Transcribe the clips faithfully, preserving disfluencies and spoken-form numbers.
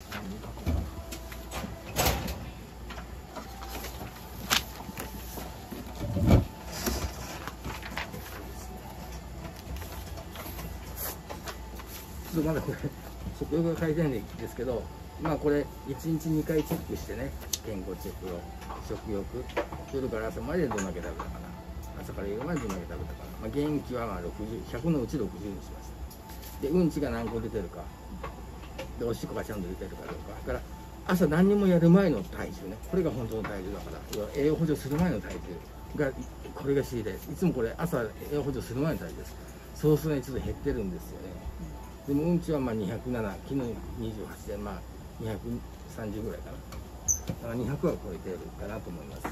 まだこれ食欲が改善ですけど、まあこれいちにちにかいチェックしてね、健康チェックを、食欲、夜から朝までどんだけ食べたかな、朝から夜までどんだけ食べたかな、まあ、元気はまあろくじゅう、ひゃくのうちろくじゅうにしました。でうんちが何個出てるかで、おしっこがちゃんと出てるかどうか、だから朝何にもやる前の体重ね、これが本当の体重だから、要は栄養補助する前の体重が、これが知りたいです。いつもこれ朝栄養補助する前の体重です。そうするとね、ちょっと減ってるんですよね。でもうんちはまあにひゃくなな、昨日にじゅうはちで、まあにひゃくさんじゅうぐらいかな。だからにひゃくは超えてるかなと思います。うん、こ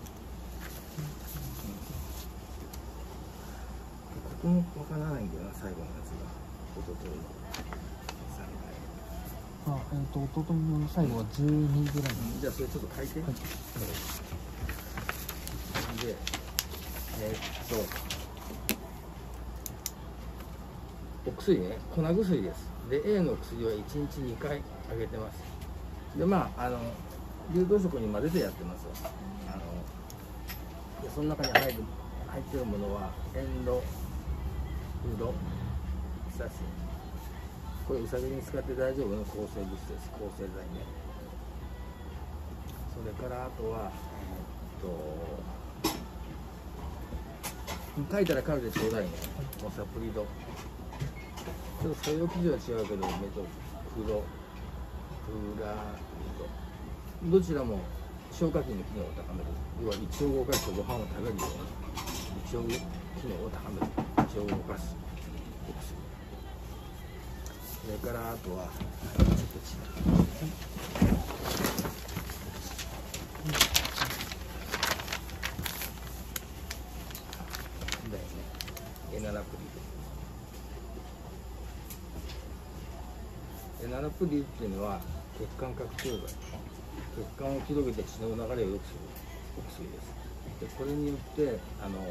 こもわからないんだよな、最後のやつが。おとといのあ、えっと、おとといの最後はじゅうにぐらい、 うん、じゃあそれちょっと書いて。はい、で、えー、っと。お薬ね、粉薬です。で、A の薬はいちにちにかいあげてます。で、まあ、あの、流動食に混ぜてやってますわ。あの、でその中に入る、入ってるものは、エンド、ウド、サシン。これ、ウサギに使って大丈夫の抗生物質です。抗生剤ね。それから、あとは、えっと、書いたらカルでちょうだいね。おサプリド。ちょっと作用記事は違うけど、メトクロプラミド、どちらも消化器の機能を高める、要は胃腸を動かしてご飯を食べるように胃腸機能を高める、胃腸を動かすお薬。それからあとはちょっと違う、だよね、エナラプリド。エナラプリっていうのは血管拡張剤、血管を広げて血の流れを良くするお薬です。でこれによってあの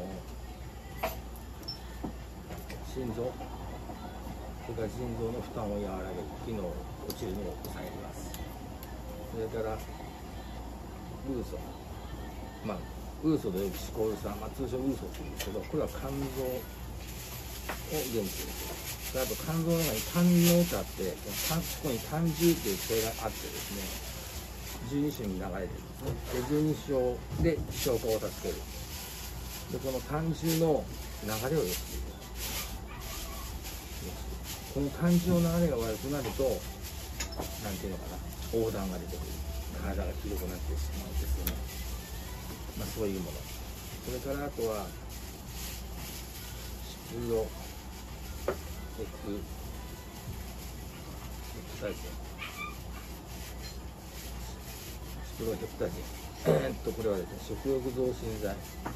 心臓、それから腎臓の負担を和らげる、機能落ちるのを抑えます。それからウーソ、まあウーソとよくシコール酸、まあ、通称ウーソって言うんですけど、これは肝臓を元気にする。あと肝臓の中に胆のうってあって、ここに胆汁っていう性があってですね、十二指に流れてるんですね。で十二指で消化を助ける。でこの胆汁の流れを良くする。この胆汁の流れが悪くなると、なんていうのかな、横断が出てくる。体が広くなってしまうんですよね。まあそういうもの。それからあとはシプロエクエクタジン、シプロヘプタジン、えー、っとこれはですね、食欲増進剤、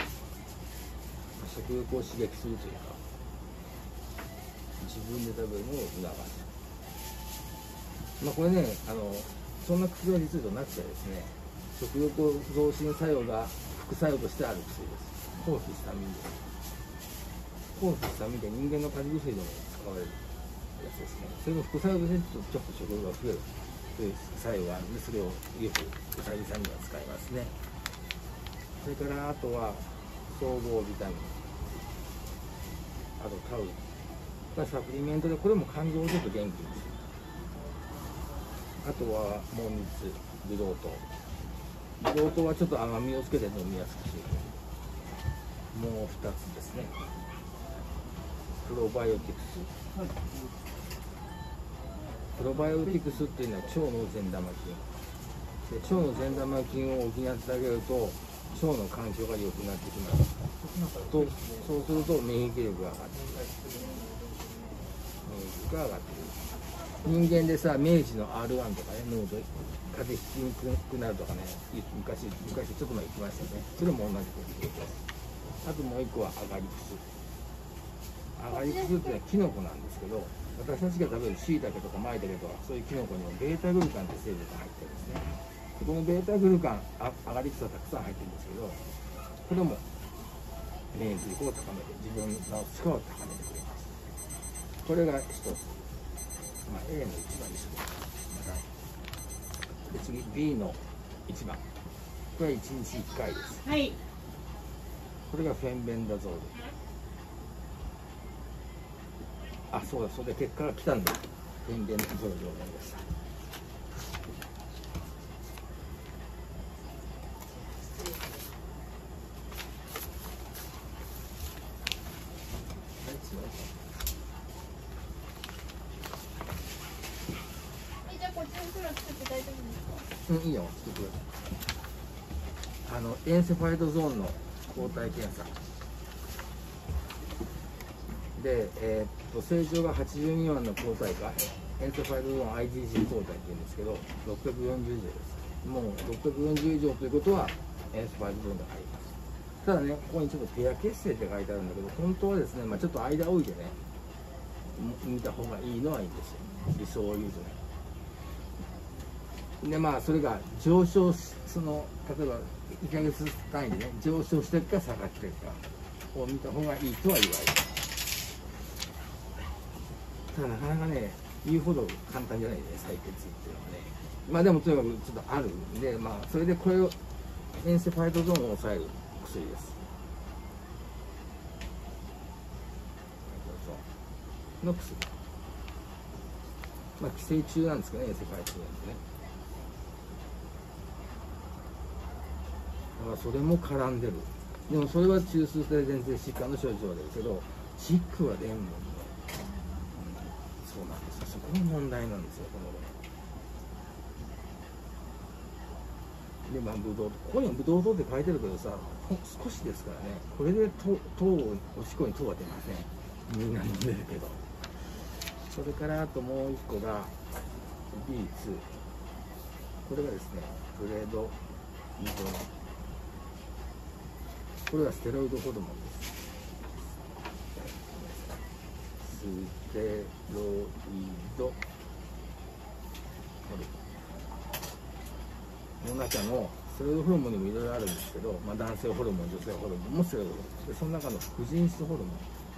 食欲を刺激するというか、自分で食べるのを促す。まあこれね、あのそんな薬は実はなくてですね、食欲増進作用が副作用としてある薬です。抗ヒスタミンです。抗ヒスタミンって人間の風邪薬でも使われるやつですね。それの副作用としてちょっと食欲が増えるという作用があるので、それをよくウサギさんには使いますね。それからあとは総合ビタミン、あとタウリンがサプリメントで、これも肝臓をちょっと元気にする。あとはモンミツ、ブドウ糖。ブドウ糖はちょっと甘みをつけて飲みやすくする。もうふたつですね。プロバイオティクス。プロバイオティクスっていうのは腸の善玉菌。で腸の善玉菌を補ってあげると腸の環境が良くなってきます。とそうすると免疫力が上がってくる。免疫が上がってくる。人間でさ、明治の アールワン とかね、濃度風邪ひきにくくなるとかね、昔昔ちょっと前言ってましたよね。それも同じことです。あともう一個はアガリクス。アガリクスっていうのはキノコなんですけど、私たちが食べるシイタケとかマイタケとかそういうキノコにもベータグルカンって成分が入ってるんですね。このベータグルカン、アガリクスはたくさん入ってるんですけど、これも免疫力を高めて自分の力を高めてくれます。これが一つ、まあ、A の一番にします。またで次 ビー のいちばん、これはいちにちいっかいです。 はい。 これがフェンベンダゾール。あ、そうだ、それで結果が来たんだ。フェンベンダゾールでございました。 え、じゃあこっちの黒作って大丈夫ですか？ うん、いいよ、作ってください。あのエンセファイドゾーンの抗体検査で、えー、っと正常がはちじゅうにばんの抗体価、エンセファイドゾーン アイジージー 抗体っていうんですけど、ろっぴゃくよんじゅう以上です。もうろっぴゃくよんじゅう以上ということはエンセファイドゾーンが入ります。ただね、ここにちょっとペア結成って書いてあるんだけど、本当はですね、まあ、ちょっと間置いてね見た方がいいのはいいんですよ、理想を言うとね。でまあそれが上昇し、その例えばいっかげつ単位でね上昇していくか下がっていくかを見た方がいいとは言われる。ただなかなかね言うほど簡単じゃないね、採血っていうのはね。まあでもとにかくちょっとあるんで、まあそれでこれをエンセファイトゾーンを抑える薬です。の薬、まあ寄生虫なんですかね、エンセファイトゾーンってね。だからそれも絡んでる。でもそれは中枢性伝性疾患の症状ですけど、チックはでんもんね。そうなんですよ。そこが問題なんですよ、この。で、まあ、ブドウ、ここにブドウ糖って書いてるけどさ、少しですからね、これで糖、糖を、おしっこに糖は出ません。みんな飲んでるけど。それからあともう一個が ビーツー。これがですね、プレドニゾン。これはステロイドホルモンです。ステロイドホルモンの中のステロイドホルモンにもいろいろあるんですけど、まあ、男性ホルモン、女性ホルモンもステロイドホルモンで、その中の副腎質ホルモン、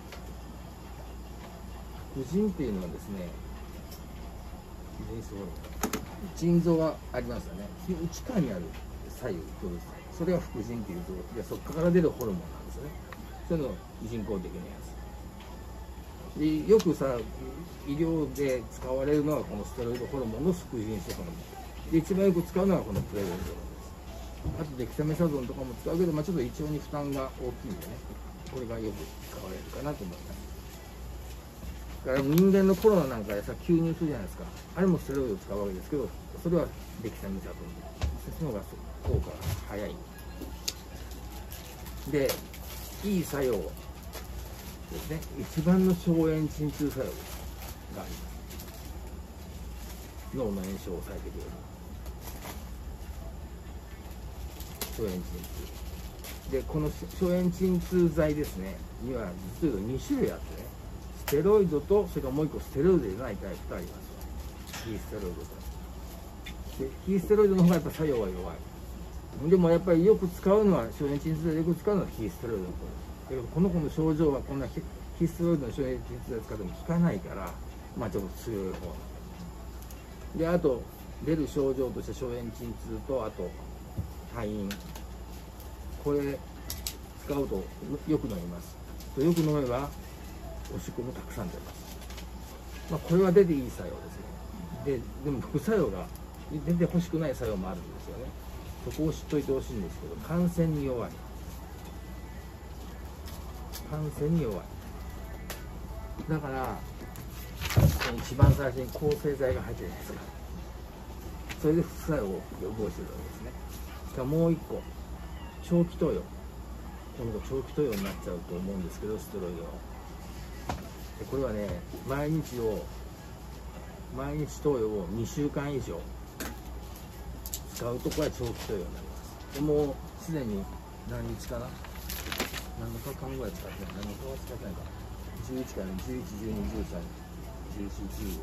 副腎っていうのはですね、副腎質ホルモン、腎臓がありますよね、内側にある左右とですね、それが副腎っていうと、でそこから出るホルモンなんですよね。そういうの人工的なやつで、よくさ医療で使われるのはこのステロイドホルモンの副腎質ホルモンで、一番よく使うのはこのプレドニゾロンです。あとデキサメサゾンとかも使うけど、まあ、ちょっと胃腸に負担が大きいんでね、これがよく使われるかなと思います。だから人間のコロナなんかでさ吸入するじゃないですか、あれもステロイドを使うわけですけど、それはデキサメサゾンで、その方が効果が早いで、いい作用ですね。一番の消炎鎮痛作用があります。脳の炎症を抑えてくれる消炎鎮痛で、この消炎鎮痛剤ですねには実はに種類あってね、ステロイドと、それからもう一個ステロイドじゃないタイプがあります。非ステロイドとで、非ステロイドの方がやっぱ作用は弱い。でもやっぱりよく使うのは、消炎鎮痛剤でよく使うのは非ステロイドの方です。だけどこの子の症状はこんな非ステロイドの消炎鎮痛剤使っても効かないから、まあちょっと強い方で、あと出る症状として消炎鎮痛と、あと退院、これ使うとよく飲みます。よく飲めばおしっこもたくさん出ます。まあこれは出ていい作用ですね。ででも副作用が出てほしくない作用もあるんですよね。そこを知っといてほしいんですけど、感染に弱い。感染に弱い。だから、一番最初に抗生剤が入ってるじゃないですか。それで副作用を予防してるわけですね。しかももう一個、長期投与。今度長期投与になっちゃうと思うんですけど、ステロイドの。でこれはね、毎日を、毎日投与をにしゅうかん以上使うと、これは長期投与になります。でもうすでに何日かな、何日間ぐらい使ってない、何日は使ってないかな、じゅういちからじゅういち、じゅうに、じゅうさん、じゅうよん、じゅうご、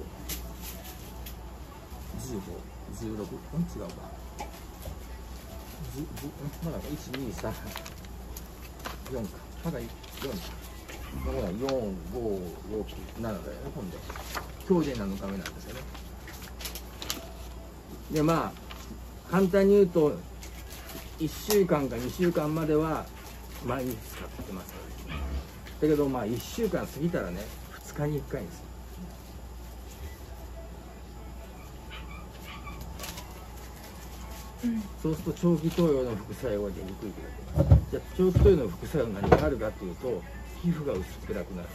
じゅうご、じゅうろく、うん違うか、じゅう、まだいち、に、さん、よんか、まだよんか、まだよん、ご、ろく、ななだよね、今度。今日でなのかめなんですよね。でまあ簡単に言うといっしゅうかんかにしゅうかんまでは毎日使ってます。だけどまあいっしゅうかん過ぎたらねふつかにいっかいです。うん、そうすると長期投与の副作用が出にくいということ。じゃあ長期投与の副作用は何があるかというと皮膚が薄っぺらくなる。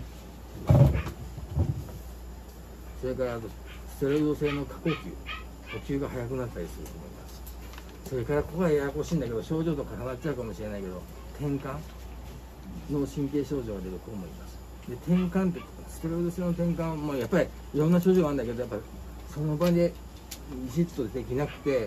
それからあとステロイド性の過呼吸、呼吸が速くなったりすると思います。それからここがややこしいんだけど症状と重なっちゃうかもしれないけど転換脳神経症状が出ると思います。で転換ってステロイド性の転換もやっぱりいろんな症状があるんだけどやっぱりその場でビシッとできなくて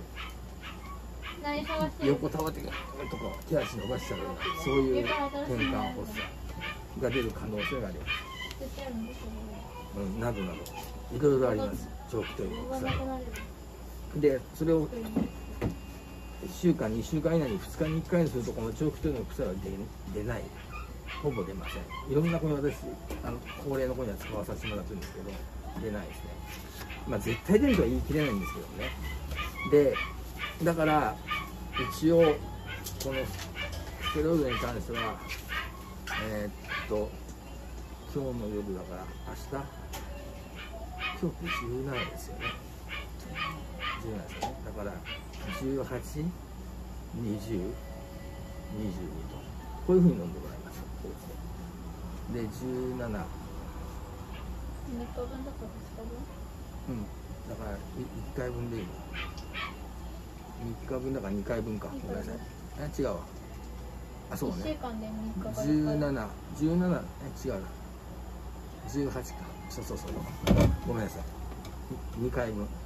横たわってとか手足伸ばしちゃうようなそういう転換発作が出る可能性があります。うん、などなどいろいろあります。長期投与の副作用でそれをいっしゅうかんにしゅうかん以内にふつかにいっかいにするとこの長期投与の副作用は出ない、ほぼ出ません。いろんな子に私あの高齢の子には使わさせてもらってるんですけど出ないですね。まあ絶対出るとは言い切れないんですけどね。でだから一応このステロイドに関してはえー、っと今日の夜だから明日今日ってじゅうななですよね。じゅうななですよね。だからじゅうはち、にじゅう、にじゅうにとこういうふうに飲んでもらいます。こうですね。でじゅうなな、 みっかぶんだからふつかぶん？ うん、だからいっかいぶんでいいの。みっかぶんだからにかいぶんか。ごめんなさい。え違うわ。あそうね。 いっしゅうかんでみっかかじゅうなな、じゅうなな、え違うな。じゅうはちか。そうそうそう。ごめんなさい。にかいぶん。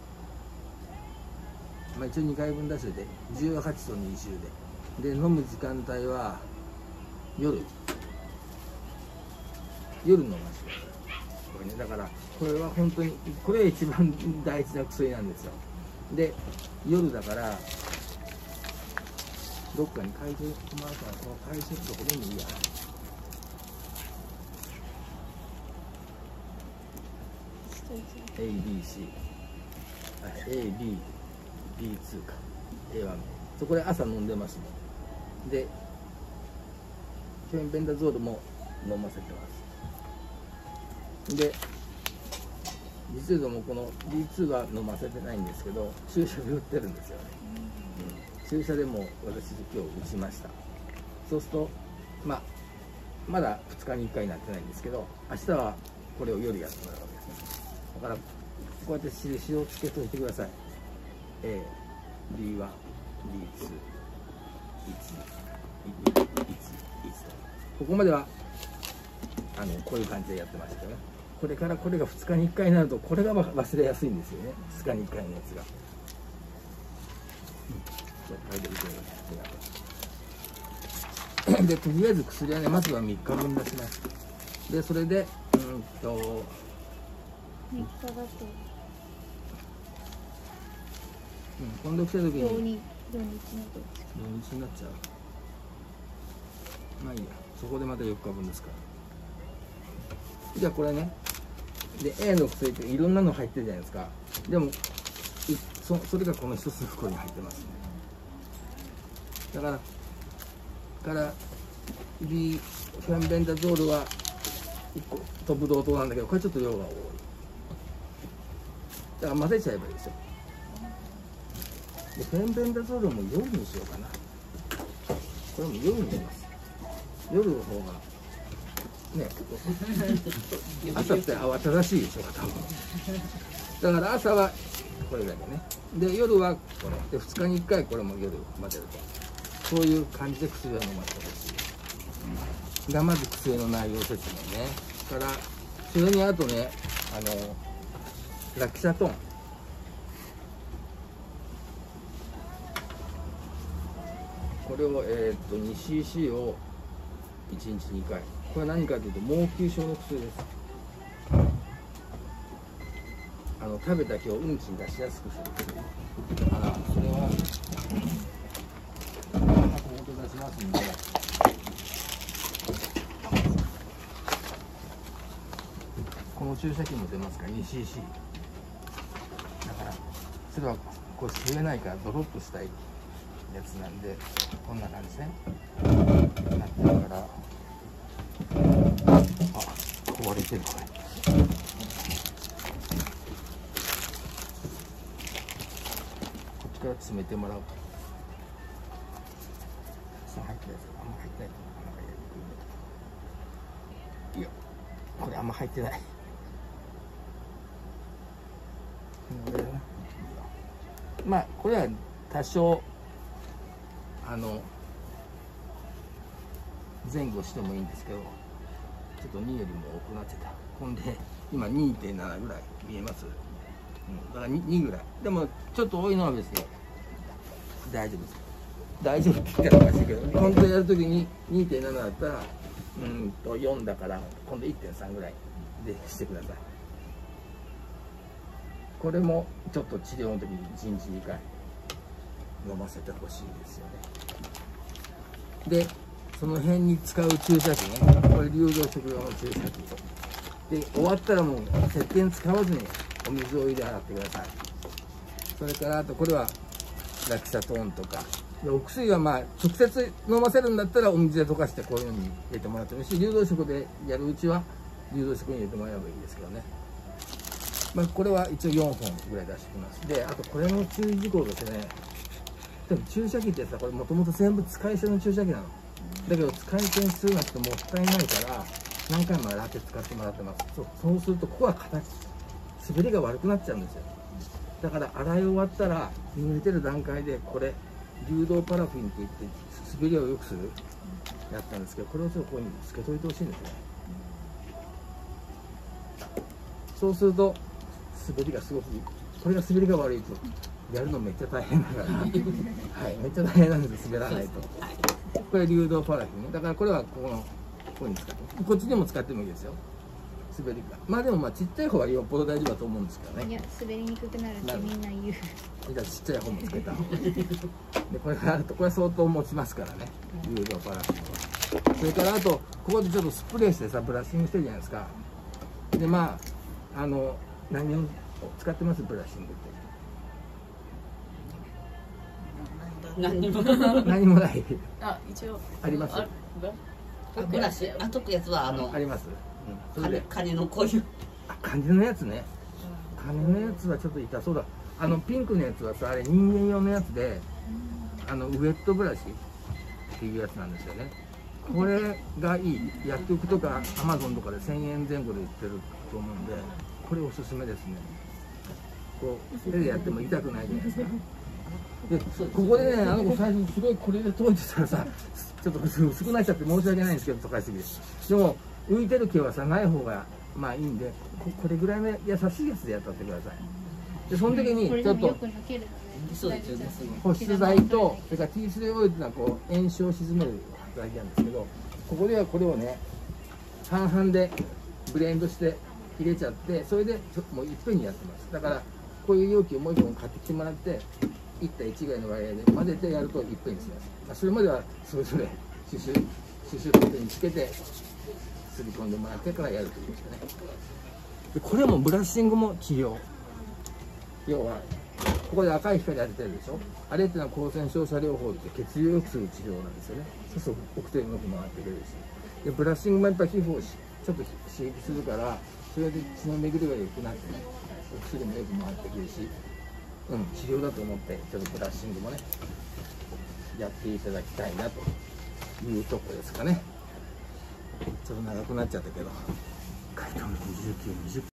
まあ一応にかいぶん出しててじゅうはちとにじゅうで。で飲む時間帯は夜。夜飲ませてください。これね、だからこれは本当にこれが一番大事な薬なんですよ。で夜だからどっかに会場もあるからこの会場どこでもいいや。エービーシー、エービービーツー か エーワン そこで朝飲んでますね。でフェンベンダゾールも飲ませてます。で実はもうこの ビーツー は飲ませてないんですけど注射で打ってるんですよね、うん、注射でも私今日打ちました。そうするとまあまだふつかにいっかいになってないんですけど明日はこれを夜やってもらうわけです。だからこうやって印をつけといてください。 エー、ビーワン、ビーツー、いち、いち、いち、いちとここまではあのこういう感じでやってましたよね。これからこれがふつかにいっかいになるとこれが忘れやすいんですよね。ふつかにいっかいのやつが、うん、でとりあえず薬はねまずはみっかぶん出します。でそれでうんとみっかだとうん、今度来た時に土日に土日になっちゃう。まあいいや、そこでまたよっかぶんですから。じゃあこれねで A の薬っていろんなの入ってるじゃないですか。でもい そ, それがこの一つの袋に入ってますね。だからから B フェンベンダゾールはいっことブドウ糖なんだけどこれちょっと量が多い。だから混ぜちゃえばいいですよ。でフェンベンダゾールも夜にしようかな。これも夜にします。夜の方がね朝って慌ただしいでしょ多分。だから朝はこれだけね。で夜はこれでふつかにいっかいこれも夜混ぜるとそういう感じで薬を飲ませてほしい。がまず薬の内容説明ね。からそれにあとねあのラキサトンこれを、えー、っと にシーシー をいちにちにかい。これは何かというと毛球症の薬です。あの食べた日をうんちに出しやすくする薬。あらそれは箱ごと出しますんでこの注射器も出ますから にシーシー だからそれはこれ吸えないからドロップしたいやつなんで、こんな感じねなってるから、あ、壊れてるこれ。こっちから詰めてもらう。さあ入ってるやつあんま入ってないとなかなかやりにくい。いや、これあんま入ってない。まあこれは多少あの前後してもいいんですけど、ちょっとによりも多くなっちゃった。ほんで今 にてんなな ぐらい見えます、うん、だから 2, にぐらいでもちょっと多いのは別に大丈夫です。大丈夫って言ったらおかしいけど、本当にやるときに にてんなな だったらうんとよんだから今度 いってんさん ぐらいでしてください。これもちょっと治療の時にいちにちにかい飲ませてほしいですよね。でその辺に使う注射器ね、これ流動食用の注射器で、終わったらもう石鹸使わずにお水を入れ洗ってください。それからあとこれはラキサトーンとかで、お薬はまあ直接飲ませるんだったらお水で溶かしてこういうのに入れてもらってもいいし、流動食でやるうちは流動食に入れてもらえばいいですけどね。まあこれは一応よんほんぐらい出してきます。であとこれの注意事項ですね。でも注射器ってさ、これもともと全部使い捨ての注射器なの。だけど使い捨てにするのってもったいないから何回も洗って使ってもらってます。そう、そうするとここは形滑りが悪くなっちゃうんですよ。だから洗い終わったら濡れてる段階でこれ流動パラフィンっていって滑りを良くするやったんですけど、これをちょっとここにつけといてほしいんですね。そうすると滑りがすごくいい。これが滑りが悪いとやるのめっちゃ大変だからはい、めっちゃ大変なんです、滑らないと。これ流動パラフィンね。だからこれはここのここに使って、こっちにも使ってもいいですよ、滑りが。まあでもまあちっちゃい方はよっぽど大丈夫だと思うんですけどね。 いや、滑りにくくなるってみんな言う。 じゃあちっちゃい方もつけた方がいいでこれがあるとこれ相当持ちますからね、流動パラフィンは。それからあとここでちょっとスプレーしてさブラッシングしてるじゃないですか。でまああの何を使ってます？ブラッシングって何も何もないあ、一応あります。 あブラシ、あ溶くやつはあのあります、うん、それでカニのこういうあ、カニのやつね。カニのやつはちょっと痛そうだ。あのピンクのやつはさ、あれ人間用のやつで、あのウェットブラシっていうやつなんですよね。これがいい。薬局とかアマゾンとかでせんえんぜん後で売ってると思うんで、これおすすめですね。こう手でやっても痛くないじゃないですか。でここでね、あの子最初すごいこれで研いでたらさ、ちょっと薄くなっちゃって申し訳ないんですけど、溶かしすぎです。でも浮いてる毛はさ、ない方がまあいいんで、ここれぐらいの優しいやつでやったってください。でその時にちょっとそうですよね。 保湿剤と、それからティースレイオイルっていうのはこう炎症を鎮める働きなんですけど、ここではこれをね半々でブレンドして入れちゃって、それでちょもういっぺんにやってます。だからこういう容器をもう一本買ってきてもらって、いち対いちぐらいの割合で混ぜてやるといっぺんにします。まあ、それまではそれぞれシュシュシュシュッとにつけてすり込んでもらってからやるということですね。でこれもブラッシングも治療。要はここで赤い光当ててるでしょ。あれっていうのは光線照射療法って血流を良くする治療なんですよね。そうすると奥手によく回ってくれるし、でブラッシングもやっぱり皮膚をちょっと刺激するから、それで血の巡りが良くなってね、お薬もよく回ってくるし、うん、治療だと思ってちょっとブラッシングもねやっていただきたいなというとこですかね。ちょっと長くなっちゃったけど、回答のにじゅうきゅう、にじゅっぷん